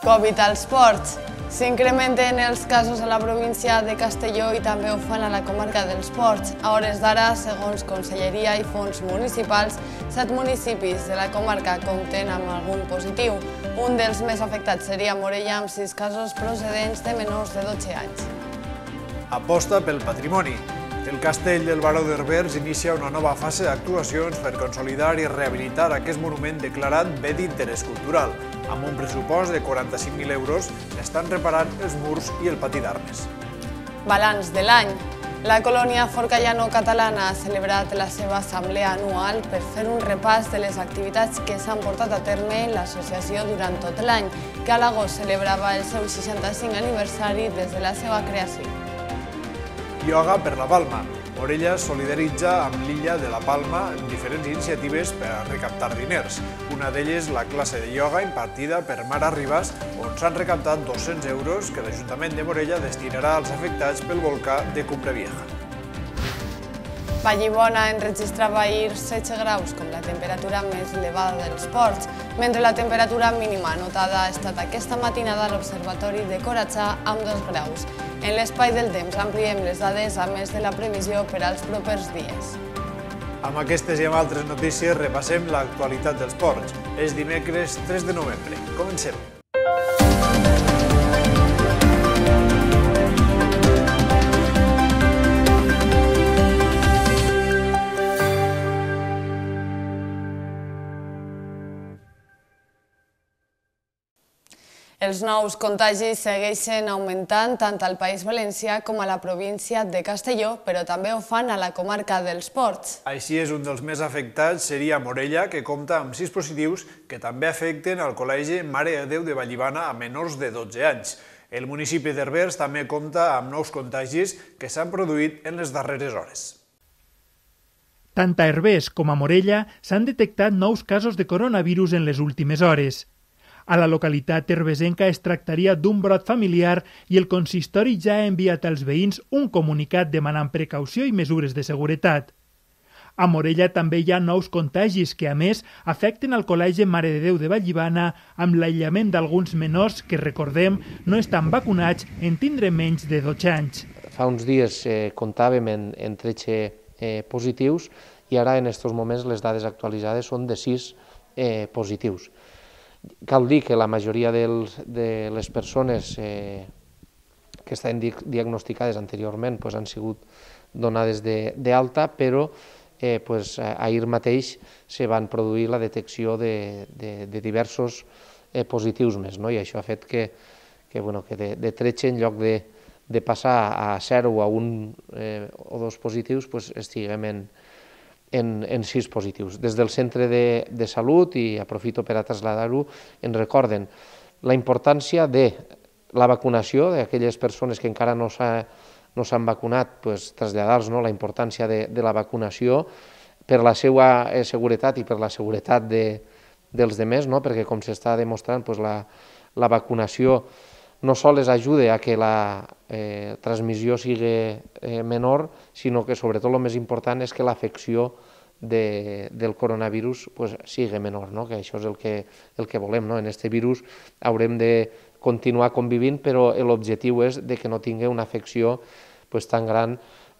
Covid als ports. S'incrementen els casos a la província de Castelló i també ho fan a la comarca dels Ports. A hores d'ara, segons Conselleria i fons municipals, 7 municipis de la comarca compten amb algun positiu. Un dels més afectats seria Morella, amb 6 casos procedents de menors de 12 anys. Aposta pel patrimoni. El Castell del Baró d'Herbers inicia una nova fase d'actuacions per consolidar i rehabilitar aquest monument declarat bé d'interès cultural. Amb un pressupost de 45.000 euros, estan reparant els murs i el pati d'armes. Balanç de l'any. La colònia forcallano-catalana ha celebrat la seva assemblea anual per fer un repàs de les activitats que s'han portat a terme en l'associació durant tot l'any, que a l'agost celebrava el seu 65 aniversari des de la seva creació. Ioga per la Palma. Morella solidaritza amb l'illa de la Palma en diferents iniciatives per a recaptar diners. Una d'elles la classe de ioga impartida per Mara Ribas, on s'han recaptat 200 euros que l'Ajuntament de Morella destinarà als afectats pel volcà de Cumbrevieja. Vallibona enregistrava ahir 16 graus com la temperatura més elevada dels ports, mentre la temperatura mínima anotada ha estat aquesta matinada a l'Observatori de Coratxà amb 2 graus. En l'espai del temps ampliem les dades a més de la previsió per als propers dies. Amb aquestes i amb altres notícies repassem l'actualitat dels ports. És dimecres 3 de novembre. Comencem. Els nous contagis segueixen augmentant tant al País Valencià com a la província de Castelló, però també ho fan a la comarca dels Ports. Així és, un dels més afectats seria Morella, que compta amb 6 positius que també afecten al Col·legi Mare de Déu de Vallibana a menors de 12 anys. El municipi d'Herbers també compta amb nous contagis que s'han produït en les darreres hores. Tant a Herbers com a Morella s'han detectat nous casos de coronavirus en les últimes hores. A la localitat herbesenca es tractaria d'un brot familiar i el consistori ja ha enviat als veïns un comunicat demanant precaució i mesures de seguretat. A Morella també hi ha nous contagis que, a més, afecten al Col·legi Mare de Déu de Vallibana amb l'aïllament d'alguns menors que, recordem, no estan vacunats en tindre menys de 12 anys. Fa uns dies comptàvem en 13 positius i ara en aquests moments les dades actualitzades són de 6 positius. Cal dir que la majoria de les persones que estan diagnosticades anteriorment han sigut donades d'alta, però ahir mateix se van produir la detecció de diversos positius més, i això ha fet que de 13 en lloc de passar a 0 o a 1 o 2 positius estiguem en 6 positius. Des del centre de salut, i aprofito per a traslladar-ho, ens recorden la importància de la vacunació d'aquelles persones que encara no s'han vacunat, traslladar-los la importància de la vacunació per la seva seguretat i per la seguretat dels altres, perquè com s'està demostrant la vacunació no sols ajuda a que la transmissió sigui menor, sinó que sobretot el més important és que l'afecció del coronavirus sigui menor, que això és el que volem. En aquest virus haurem de continuar convivint, però l'objectiu és que no tingui una afecció tan gran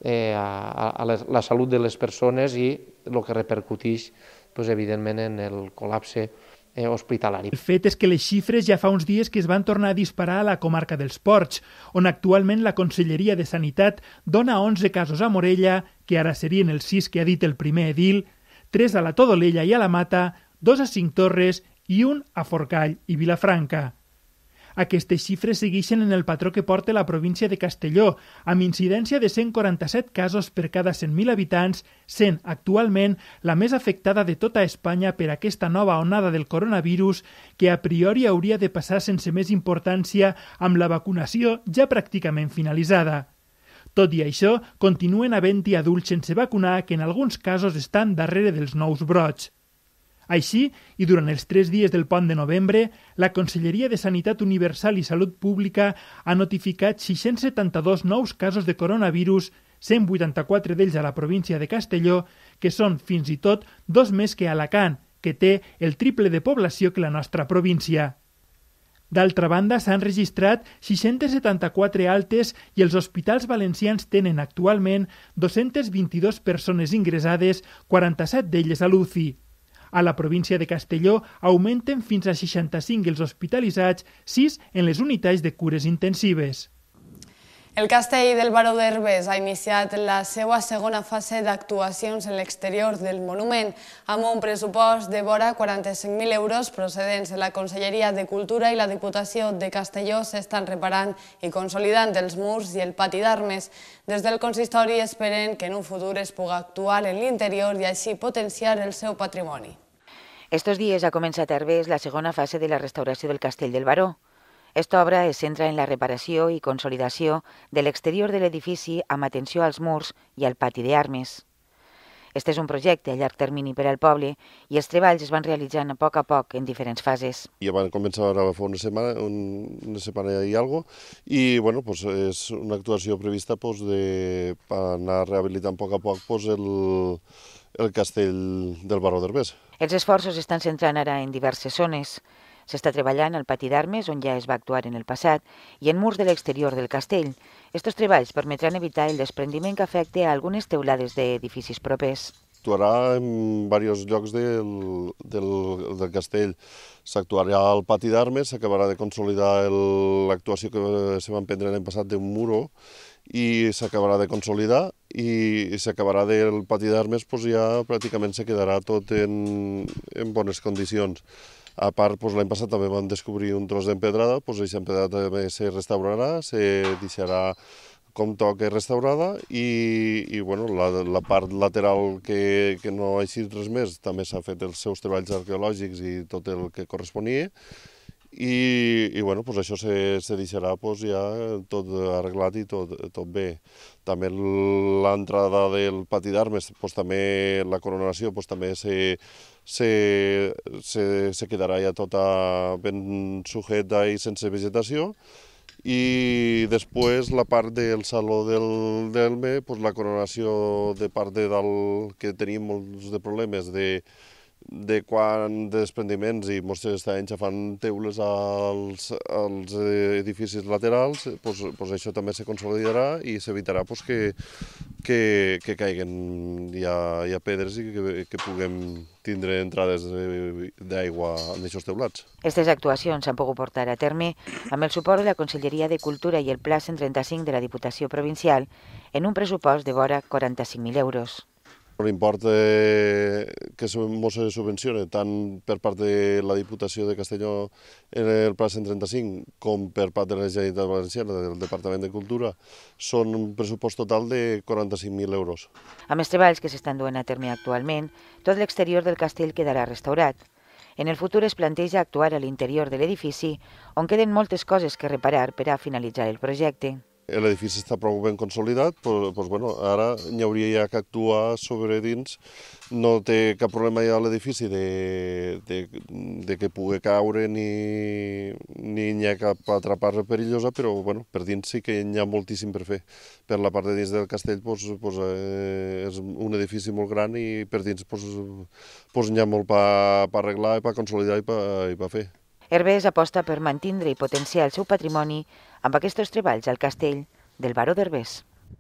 a la salut de les persones i el que repercuteix evidentment en el col·lapse hospitalari. El fet és que les xifres ja fa uns dies que es van tornar a disparar a la comarca dels Ports, on actualment la Conselleria de Sanitat dona 11 casos a Morella, que ara serien els 6 que ha dit el primer edil, 3 a la Todolella i a la Mata, 2 a Cinctorres i 1 a Forcall i Vilafranca. Aquestes xifres segueixen en el patró que porta la província de Castelló, amb incidència de 147 casos per cada 100.000 habitants, sent actualment la més afectada de tota Espanya per aquesta nova onada del coronavirus que a priori hauria de passar sense més importància amb la vacunació ja pràcticament finalitzada. Tot i això, continuen havent-hi adults sense vacunar que en alguns casos estan darrere dels nous brots. Així, i durant els 3 dies del pont de novembre, la Conselleria de Sanitat Universal i Salut Pública ha notificat 672 nous casos de coronavirus, 184 d'ells a la província de Castelló, que són fins i tot 2 més que Alacant, que té el triple de població que la nostra província. D'altra banda, s'han registrat 674 altes i els hospitals valencians tenen actualment 222 persones ingressades, 47 d'elles a l'UCI. A la província de Castelló augmenten fins a 65 els hospitalitzats, 6 en les unitats de cures intensives. El Castell del Baró d'Herbes ha iniciat la seva segona fase d'actuacions en l'exterior del monument, amb un pressupost de vora 45.000 euros procedents de la Conselleria de Cultura i la Diputació de Castelló. S'estan reparant i consolidant els murs i el pati d'armes. Des del consistori esperen que en un futur es pugui actuar en l'interior i així potenciar el seu patrimoni. Estos días ha començat a Herbes la segona fase de la restauració del Castell del Baró. Esta obra es centra en la reparació i consolidació de l'exterior de l'edifici amb atenció als murs i al pati d'armes. Este és un projecte a llarg termini per al poble i els treballs es van realitzant a poc en diferents fases. Ja van començar ara fa una setmana i algo, i bueno, pues és una actuació prevista pues, de anar rehabilitant a poc pues, el Castell del Baró d'Herbes. Els esforços estan centrant ara en diverses zones. S'està treballant al pati d'armes, on ja es va actuar en el passat, i en murs de l'exterior del castell. Estos treballs permetran evitar el desprendiment que afecta a algunes teulades d'edificis propers. S'actuarà en diversos llocs del castell. S'actuarà al pati d'armes, s'acabarà de consolidar l'actuació que se va emprendre l'any passat d'un muro, i s'acabarà de consolidar, i s'acabarà del pati d'armes, doncs ja pràcticament se quedarà tot en bones condicions. A part, l'any passat també vam descobrir un tros d'empedrada, aquesta empedrada també se restaurarà, se deixarà com toca restaurada, i la part lateral que no ha eixit res més també s'ha fet els seus treballs arqueològics i tot el que corresponia, i això se deixarà ja tot arreglat i tot bé. També l'entrada del pati d'armes, també la coronació, també se quedarà ja tota ben sujeta i sense vegetació, i després la part del saló d'Elme, la coronació de part de dalt, que tenim molts de problemes de desprendiments, i ens està enxafant teules als edificis laterals, això també se consolidarà i s'evitarà que caiguen ja pedres i que puguem tindre entrades d'aigua en aquests teulats. Aquestes actuacions s'han pogut portar a terme amb el suport de la Conselleria de Cultura i el Pla 135 de la Diputació Provincial en un pressupost de vora 45.000 euros. L'import que ens subvenciona tant per part de la Diputació de Castelló en el Pla 135 com per part de la Generalitat Valenciana, del Departament de Cultura, són un pressupost total de 45.000 euros. Amb els treballs que s'estan duent a terme actualment, tot l'exterior del castell quedarà restaurat. En el futur es planteja actuar a l'interior de l'edifici, on queden moltes coses que reparar per a finalitzar el projecte. L'edifici està prou ben consolidat, ara n'hi hauria ja que actuar sobre dins. No té cap problema ja l'edifici de que pugui caure ni hi ha cap altra part perillosa, però per dins sí que hi ha moltíssim per fer. Per la part de dins del castell és un edifici molt gran i per dins n'hi ha molt per arreglar, per consolidar i per fer. Herbes aposta per mantindre i potenciar el seu patrimoni amb aquests treballs al Castell del Baró d'Herbes.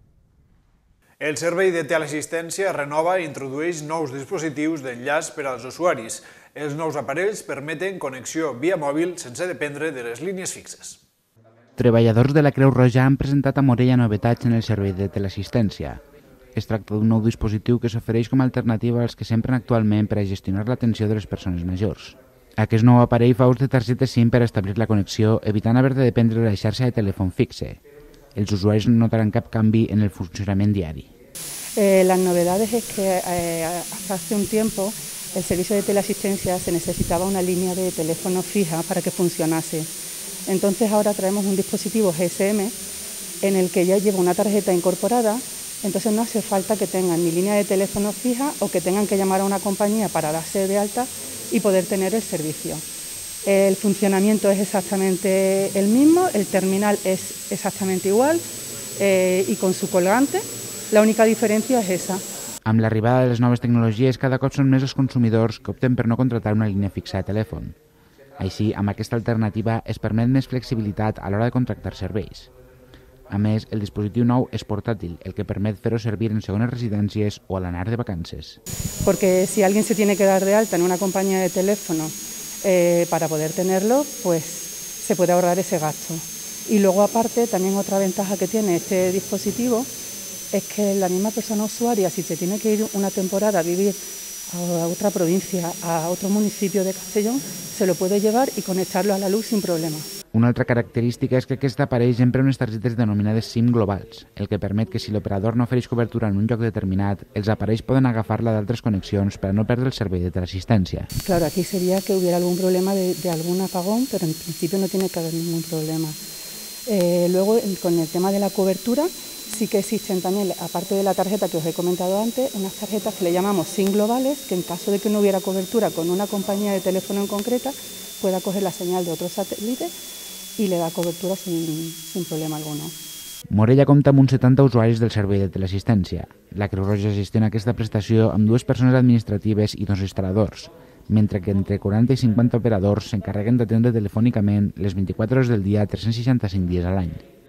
El servei de teleassistència renova i introdueix nous dispositius d'enllaç per als usuaris. Els nous aparells permeten connexió via mòbil sense dependre de les línies fixes. Treballadors de la Creu Roja han presentat a Morella novetats en el servei de teleassistència. Es tracta d'un nou dispositiu que s'ofereix com a alternativa als que s'empren actualment per a gestionar l'atenció de les persones majors. Aquest nou aparell fa ús de targetes SIM per establir la connexió, evitant haver de dependre de la xarxa de telèfon fixe. Els usuaris no notaran cap canvi en el funcionament diari. Las novedades es que hasta hace un tiempo el servicio de teleasistencia se necesitaba una línea de teléfono fija para que funcionase. Entonces ahora traemos un dispositivo GSM en el que ya lleva una tarjeta incorporada, entonces no hace falta que tengan ni línea de teléfono fija o que tengan que llamar a una compañía para darse de alta y poder tener el servicio. El funcionamiento es exactamente el mismo, el terminal es exactamente igual y con su colgante, la única diferencia es esa. Amb l'arribada de les noves tecnologies, cada cop són més els consumidors que opten per no contractar una línia fixa de telèfon. Així, amb aquesta alternativa es permet més flexibilitat a l'hora de contractar serveis. A més, el dispositiu nou és portàtil, el que permet fer-ho servir en segones residències o a l'anar de vacances. Porque si alguien se tiene que dar de alta en una compañía de teléfono para poder tenerlo, pues se puede ahorrar ese gasto. Y luego, aparte, también otra ventaja que tiene este dispositivo es que la misma persona usuaria, si se tiene que ir una temporada a vivir a otra provincia, a otro municipio de Castellón, se lo puede llevar y conectarlo a la luz sin problema. Una altra característica és que aquest aparell empra unes targetes denominades SIM globals, el que permet que si l'operador no ofereix cobertura en un lloc determinat, els aparells poden agafar-la d'altres connexions per a no perdre el servei de teleassistència. Claro, aquí sería que hubiera algún problema de algún apagón, pero en principio no tiene que haber ningún problema. Luego, con el tema de la cobertura, sí que existen también, aparte de la tarjeta que os he comentado antes, unas tarjetas que le llamamos SIM globales, que en caso de que no hubiera cobertura con una compañía de teléfono en concreta, pueda coger la señal de otro satélite i le da cobertura sin problema alguno. Morella compta amb uns 70 usuaris del servei de teleassistència. La Creu Roja gestiona aquesta prestació amb 2 persones administratives i 2 instal·ladors, mentre que entre 40 i 50 operadors s'encarreguen d'atendre telefònicament les 24 hores del dia, 365 dies a l'any.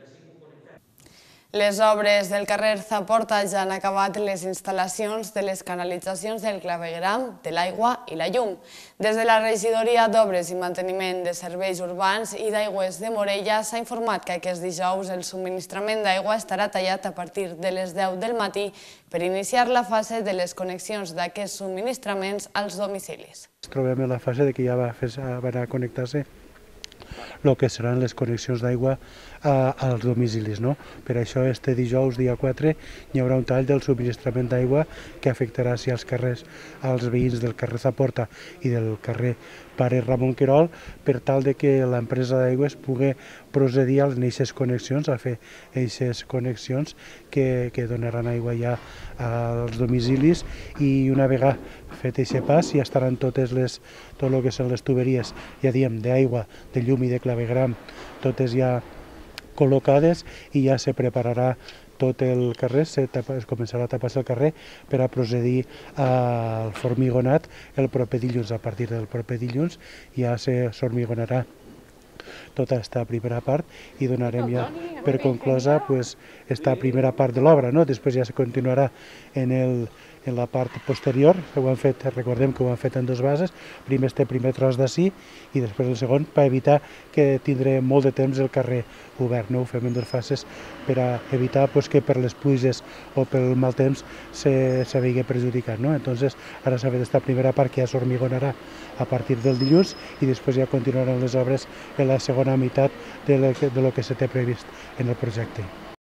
Les obres del carrer Zaporta ja han acabat les instal·lacions de les canalitzacions del clavegueram, de l'aigua i la llum. Des de la Regidoria d'Obres i Manteniment de Serveis Urbans i d'Aigües de Morella s'ha informat que aquest dijous el subministrament d'aigua estarà tallat a partir de les 10 del matí per iniciar la fase de les connexions d'aquests subministraments als domicilis. Ens trobem en la fase que ja van a connectar-se el que seran les connexions d'aigua als domicilis. Per això, este dijous, dia 4, hi haurà un tall del subministrament d'aigua que afectarà als veïns del carrer Zaporta i del carrer Pare Ramon Querol, per tal que l'empresa d'aigües pugui procedir a aquestes connexions, a fer aquestes connexions que donaran aigua ja als domicilis, i una vegada fet aquest pas ja estaran tot el que són les tuberies, ja diem, d'aigua, de llum i de clavegram, totes ja col·locades, i ja se prepararà tot el carrer, es començarà a tapar-se el carrer per a procedir al formigonat el proper dilluns. A partir del proper dilluns ja s'hormigonarà tota aquesta primera part i donarem ja per conclosa aquesta primera part de l'obra. Després ja se continuarà en la part posterior, recordem que ho han fet en 2 bases, primer este primer tros d'ací i després el segon, per evitar que tindré molt de temps el carrer obert. Ho fem en 2 fases per a evitar que per les pluges o pel mal temps se vegi perjudicat. Entonces, ara s'ha fet aquesta primera part que ja s'hormigonarà a partir del dilluns i després ja continuaran les obres en la segona meitat de lo que se té previst en el projecte.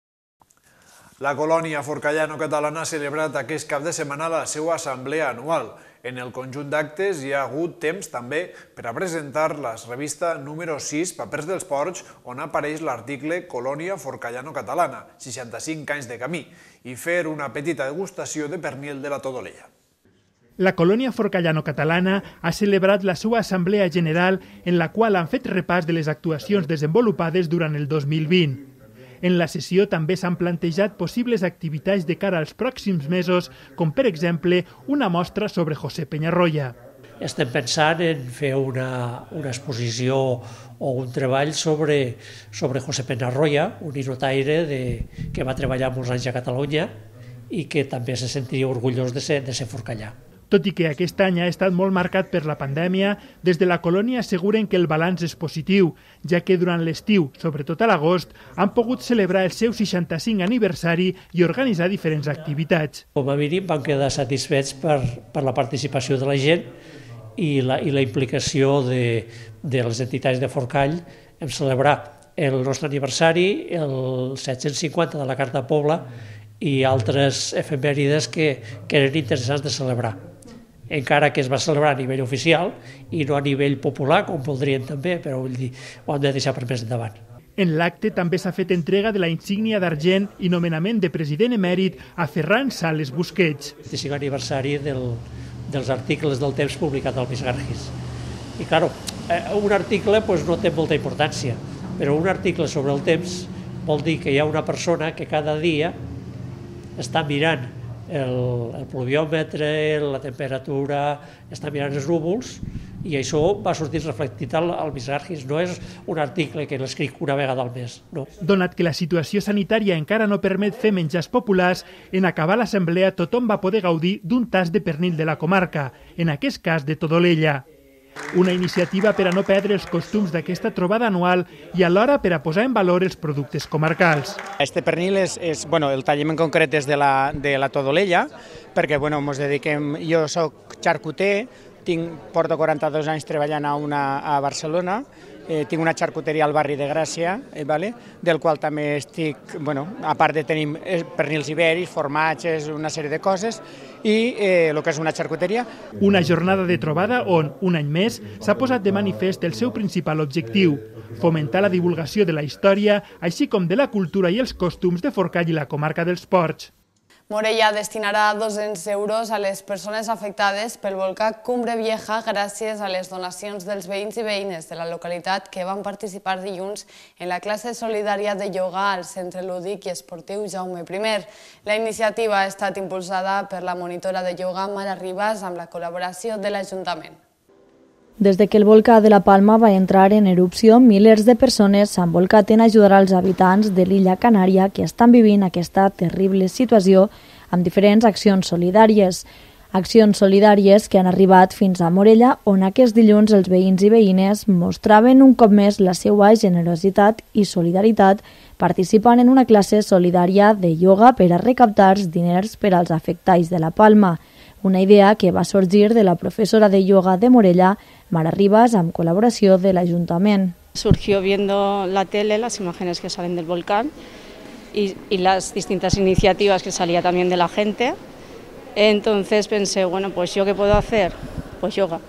La colònia forcallano-catalana ha celebrat aquest cap de setmana la seva assemblea anual. En el conjunt d'actes hi ha hagut temps també per a presentar la revista número 6, Papers dels Ports, on apareix l'article Colònia forcallano-catalana, 65 anys de camí, i fer una petita degustació de pernil de la Todolella. La colònia forcallano-catalana ha celebrat la seva assemblea general en la qual han fet repàs de les actuacions desenvolupades durant el 2020. En la sessió també s'han plantejat possibles activitats de cara als pròxims mesos, com per exemple una mostra sobre José Peñarroya. Estem pensant en fer una exposició o un treball sobre José Peñarroya, un inotaire que va treballar molts anys a Catalunya i que també se sentiria orgullós de ser forcallà. Tot i que aquest any ha estat molt marcat per la pandèmia, des de la colònia asseguren que el balanç és positiu, ja que durant l'estiu, sobretot a l'agost, han pogut celebrar el seu 65 aniversari i organitzar diferents activitats. Com a mínim vam quedar satisfets per la participació de la gent i la implicació de les entitats de Forcall en celebrar el nostre aniversari, el 750 de la Carta Pobla i altres efemèrides que eren interessants de celebrar, encara que es va celebrar a nivell oficial i no a nivell popular, com voldrien també, però vull dir, ho hem de deixar per més endavant. En l'acte també s'ha fet entrega de la insígnia d'argent i nomenament de president emèrit a Ferran Sales Busquets. El 25 aniversari dels articles del temps publicat al Misgargis. I, clar, un article no té molta importància, però un article sobre el temps vol dir que hi ha una persona que cada dia està mirant el pluviòmetre, la temperatura, està mirant els núvols I això va sortir reflectit al Misargis. No és un article que l'escric una vegada al mes. No. Donat que la situació sanitària encara no permet fer menjars populars, en acabar l'assemblea tothom va poder gaudir d'un tas de pernil de la comarca, en aquest cas de Todolella. Una iniciativa per a no perdre els costums d'aquesta trobada anual i alhora per a posar en valor els productes comarcals. Este pernil el tallem en concret és de la Todolella, perquè ens dediquem, jo soc xarcuter, porto 42 anys treballant a Barcelona, tinc una xarcuteria al barri de Gràcia, del qual també estic, a part de tenir pernils ibèrics, formatges, una sèrie de coses, i el que és una xarcuteria. Una jornada de trobada on, un any més, s'ha posat de manifest el seu principal objectiu, fomentar la divulgació de la història, així com de la cultura i els costums de Forcall i la comarca dels Ports. Morella destinarà 200 euros a les persones afectades pel volcà Cumbre Vieja gràcies a les donacions dels veïns i veïnes de la localitat que van participar dilluns en la classe solidària de ioga al Centre Lúdic i Esportiu Jaume I. La iniciativa ha estat impulsada per la monitora de ioga Mara Ribas amb la col·laboració de l'Ajuntament. Des que el volcà de la Palma va entrar en erupció, milers de persones s'han volcat en ajudar als habitants de l'illa Canària que estan vivint aquesta terrible situació amb diferents accions solidàries. Accions solidàries que han arribat fins a Morella, on aquest dilluns els veïns i veïnes mostraven un cop més la seva generositat i solidaritat participant en una classe solidària de ioga per a recaptar diners per als afectats de la Palma. Una idea que va sorgir de la profesora de yoga de Morella, Mara Ribas, amb colaboració de l'Ajuntament. Surgió viendo la tele las imágenes que salen del volcán y las distintas iniciativas que salía también de la gente. Entonces pensé, pues ¿yo qué puedo hacer? Pues yoga.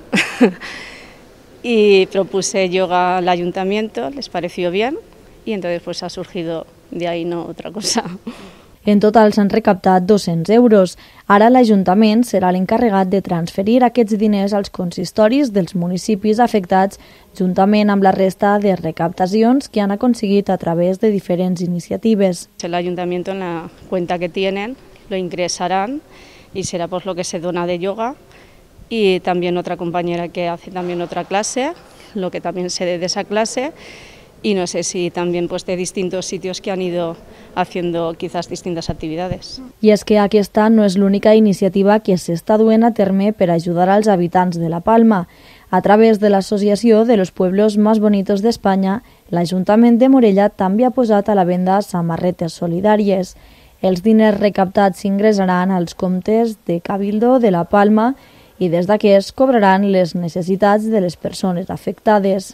Y propuse yoga al Ayuntamiento, les pareció bien y entonces pues ha surgido de ahí no otra cosa. En total s'han recaptat 200 euros. Ara l'Ajuntament serà l'encarregat de transferir aquests diners als consistoris dels municipis afectats juntament amb la resta de recaptacions que han aconseguit a través de diferents iniciatives. El Ayuntamiento en la cuenta que tienen lo ingresarán y será pues lo que se dona de yoga y también otra compañera que hace también otra clase, lo que también se dé de esa clase. Y no sé si también pues de distintos sitios que han ido haciendo quizás distintas actividades. I és que aquesta no és l'única iniciativa que s'està duent a terme per ajudar als habitants de la Palma. A través de l'Associació de los Pueblos Más Bonitos d'Espanya, l'Ajuntament de Morella també ha posat a la venda samarretes solidàries. Els diners recaptats s'ingressaran als comptes de Cabildo de la Palma i des d'aquests cobraran les necessitats de les persones afectades.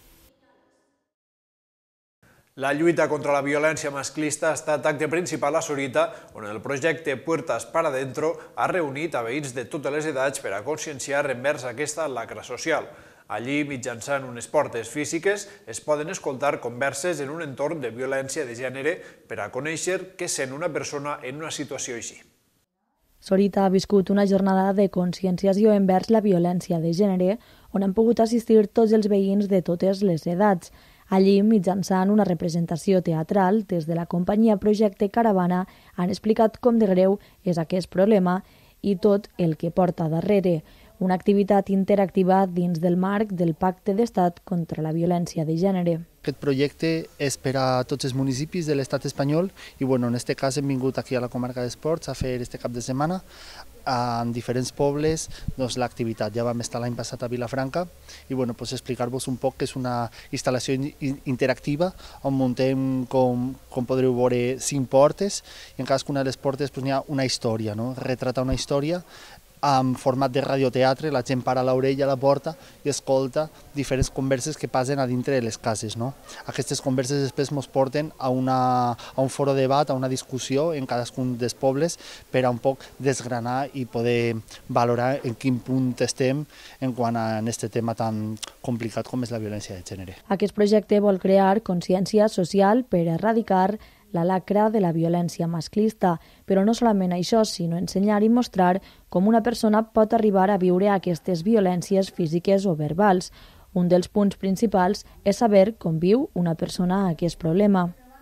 La lluita contra la violència masclista ha estat acte principal a Sorita, on el projecte Puertas para Dentro ha reunit a veïns de totes les edats per a conscienciar envers aquesta lacra social. Allí, mitjançant unes portes físiques, es poden escoltar converses en un entorn de violència de gènere per a conèixer què sent una persona en una situació així. Sorita ha viscut una jornada de conscienciació envers la violència de gènere, on han pogut assistir tots els veïns de totes les edats. Allí, mitjançant una representació teatral, des de la companyia Projecte Caravana, han explicat com de greu és aquest problema i tot el que porta darrere. Una activitat interactiva dins del marc del Pacte d'Estat contra la Violència de Gènere. Aquest projecte és per a tots els municipis de l'estat espanyol i en aquest cas hem vingut aquí a la comarca d'Esports a fer este cap de setmana en diferents pobles l'activitat. Ja vam estar l'any passat a Vilafranca i explicar-vos un poc que és una instal·lació interactiva on muntem, com podreu veure, 5 portes i en cadascuna de les portes hi ha una història, retrata una història en format de radioteatre, la gent para l'orella a la porta i escolta diferents converses que passen a dintre de les cases. Aquestes converses després ens porten a un foro de debat, a una discussió en cadascun dels pobles per a un poc desgranar i poder valorar en quin punt estem en quant a aquest tema tan complicat com és la violència de gènere. Aquest projecte vol crear consciència social per erradicar la lacra de la violència masclista, però no solament això, sinó ensenyar i mostrar com una persona pot arribar a viure aquestes violències físiques o verbals. Un dels punts principals és saber com viu una persona aquest problema.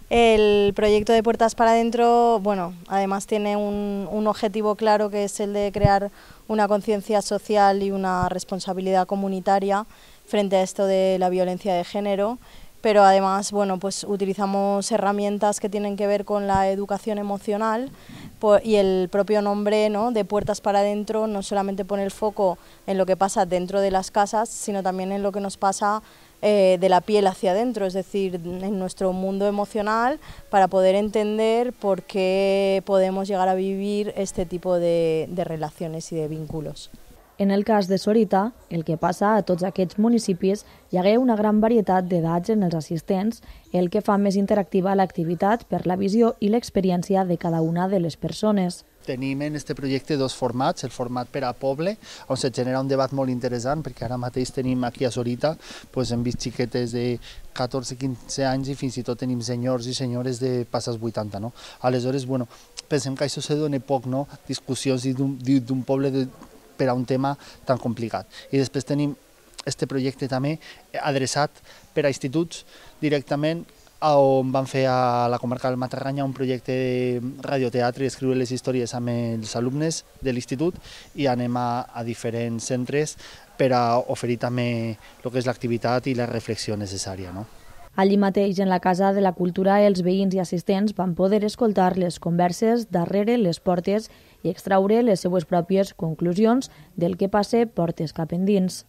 El proyecto de Puertas para Adentro, bueno, además tiene un objetivo claro, que es el de crear una conciencia social y una responsabilidad comunitaria frente a esto de la violencia de género, pero además, bueno, pues utilizamos herramientas que tienen que ver con la educación emocional, y el propio nombre, ¿no?, de Puertas para Adentro no solamente pone el foco en lo que pasa dentro de las casas, sino también en lo que nos pasa de la piel hacia adentro, es decir, en nuestro mundo emocional, para poder entender por qué podemos llegar a vivir este tipo de relaciones y de vínculos. En el cas de Sorita, el que passa a tots aquests municipis, hi hagué una gran varietat d'edats en els assistents, el que fa més interactiva l'activitat per la visió i l'experiència de cada una de les persones. Tenim en aquest projecte dos formats, el format per a poble, on se genera un debat molt interessant, perquè ara mateix tenim aquí a Sorita, hem vist xiquetes de 14-15 anys i fins i tot tenim senyors i senyores de passes 80. No? Aleshores, pensem que això se dona poc, no? Discussions d'un poble per a un tema tan complicat. I després tenim aquest projecte també adreçat per a instituts directament, on van fer a la comarca del Matarranya un projecte de radioteatre i escriure les històries amb els alumnes de l'institut, i anem a diferents centres per a oferir també el que és l'activitat i la reflexió necessària. No? Allí mateix, en la Casa de la Cultura, els veïns i assistents van poder escoltar les converses darrere les portes i extraure les seues pròpies conclusions del que passa portes cap endins.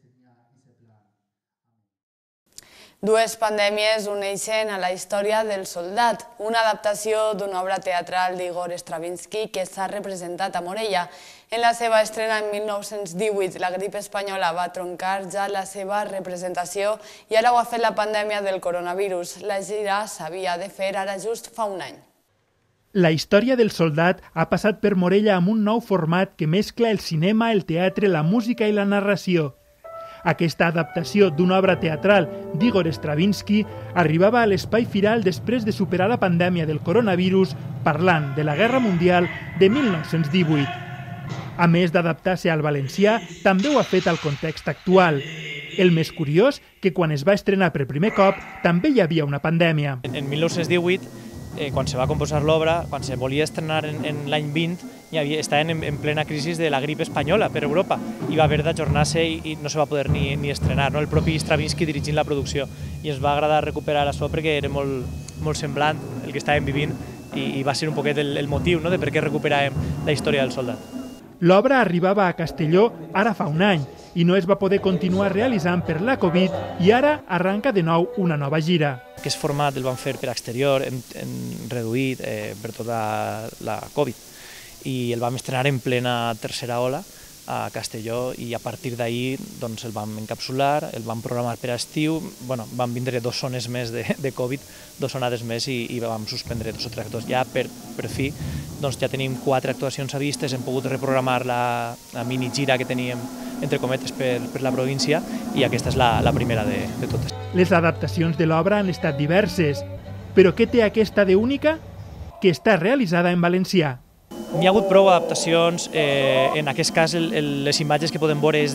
Dues pandèmies uneixen a la història del soldat, una adaptació d'una obra teatral d'Igor Stravinsky que s'ha representat a Morella. En la seva estrena en 1918, la grip espanyola va troncar ja la seva representació i ara ho ha fet la pandèmia del coronavirus. La gira s'havia de fer ara just fa un any. La història del soldat ha passat per Morella amb un nou format que mescla el cinema, el teatre, la música i la narració. Aquesta adaptació d'una obra teatral d'Igor Stravinsky arribava a l'Espai Firal després de superar la pandèmia del coronavirus parlant de la Guerra Mundial de 1918. A més d'adaptar-se al valencià, també ho ha fet al context actual. El més curiós, que quan es va estrenar per primer cop, també hi havia una pandèmia. En 1918, quan se va composar l'obra, quan se volia estrenar en l'any 20, estaven en plena crisi de la grip espanyola per Europa i va haver d'ajornar-se i no se va poder ni estrenar. El propi Stravinsky dirigint la producció, i ens va agradar recuperar això perquè era molt semblant el que estàvem vivint i va ser un poquet el motiu de per què recuperàvem la història del soldat. L'obra arribava a Castelló ara fa un any i no es va poder continuar realitzant per la Covid, i ara arranca de nou una nova gira. Aquest format el vam fer per exterior, reduït per tota la Covid, i el vam estrenar en plena tercera ola a Castelló, i a partir d'ahir el vam encapsular, el vam programar per a estiu, van vindre 2 zones més de Covid, 2 onades més, i vam suspendre 2 o 3 actors. Ja per fi ja tenim 4 actuacions a vistes, hem pogut reprogramar la mini gira que teníem, entre cometes, per la província, i aquesta és la primera de totes. Les adaptacions de l'obra han estat diverses, però què té aquesta d'única? Que està realitzada en valencià. N'hi ha hagut prou adaptacions, en aquest cas les imatges que podem veure és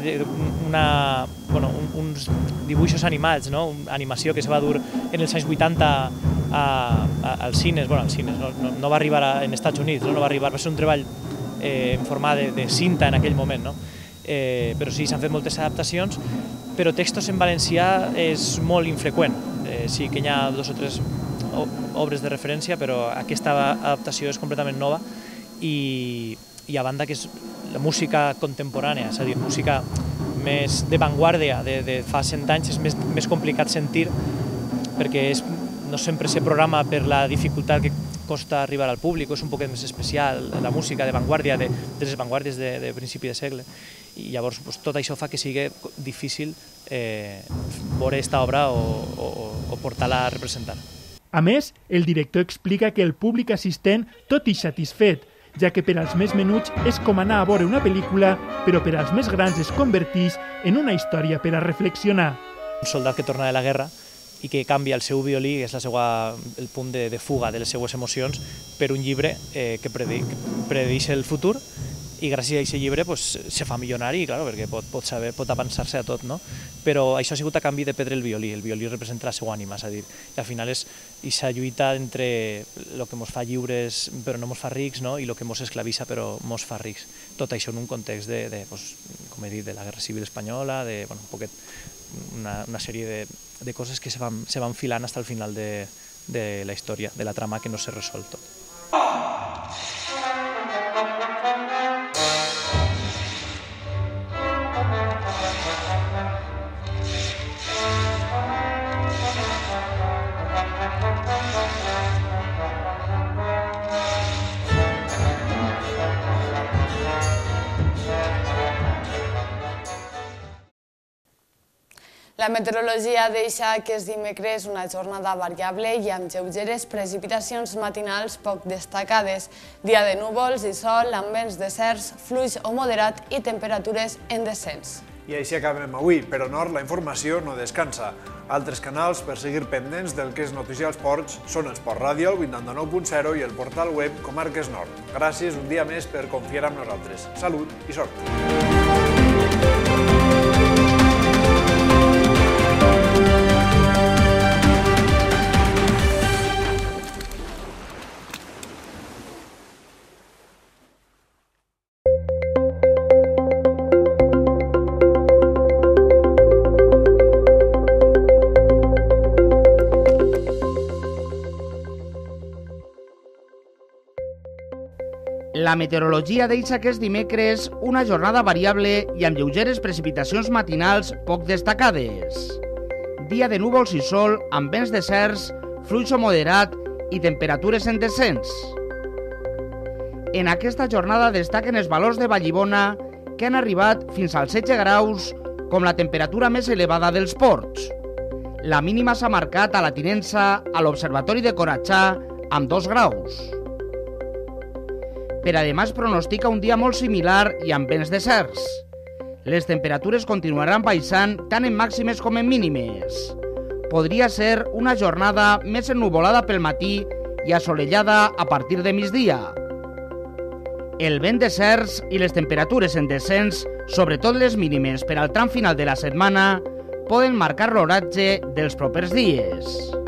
uns dibuixos animats, una animació que se va dur en els anys 80 als cines, no va arribar als Estats Units, va ser un treball en format de cinta en aquell moment, però sí, s'han fet moltes adaptacions, però textos en valencià és molt infreqüent, sí que hi ha 2 o 3 obres de referència, però aquesta adaptació és completament nova, i a banda que és la música contemporània, és a dir, música més de vanguardia de fa 100 anys, és més complicat sentir perquè no sempre se programa per la dificultat que costa arribar al públic, és un poc més especial la música de vanguardia, de les vanguardies de principi de segle, i llavors tot això fa que sigui difícil veure aquesta obra o portar-la a representar. A més, el director explica que el públic assistent tot i satisfet, ja que per als més menuts és com anar a veure una pel·lícula, però per als més grans es converteix en una història per a reflexionar. Un soldat que torna de la guerra i que canvia el seu violí, que és el punt de fuga de les seues emocions, per un llibre que predeix el futur i gràcies a aquest llibre se fa milionari, perquè pot avançar-se a tot, no? Però això ha sigut a canvi de perdre el violí representa la seva ànima, és a dir, i al final és aquesta lluita entre el que ens fa lliures però no ens fa rics, no? I el que ens esclavissa però ens fa rics. Tot això en un context com he dit, de la Guerra Civil Espanyola, una sèrie de coses que se van filant fins al final de la història, de la trama que no s'ha resolt tot. La meteorologia deixa que és dimecres una jornada variable i amb lleugeres precipitacions matinals poc destacades. Dia de núvols i sol amb vents deserts, fluix o moderat i temperatures en descens. I així acabem avui, però Nord la informació no descansa. Altres canals per seguir pendents del que és notícia als ports són Esport Ràdio, el 89.0 i el portal web Comarques Nord. Gràcies un dia més per confiar en nosaltres. Salut i sort! La meteorologia deixa que és dimecres una jornada variable i amb lleugeres precipitacions matinals poc destacades. Dia de núvols i sol amb vents deserts, fluix o moderat i temperatures en descens. En aquesta jornada destaquen els valors de Vallibona, que han arribat fins als 16 graus, com la temperatura més elevada dels ports. La mínima s'ha marcat a la Tinença, a l'Observatori de Coratxà, amb 2 graus. Per además pronostica un dia molt similar i amb vents deserts. Les temperatures continuaran baixant tant en màximes com en mínimes. Podria ser una jornada més ennuvolada pel matí i assolellada a partir de migdia. El vent deserts i les temperatures en descens, sobretot les mínimes per al tram final de la setmana, poden marcar l'oratge dels propers dies.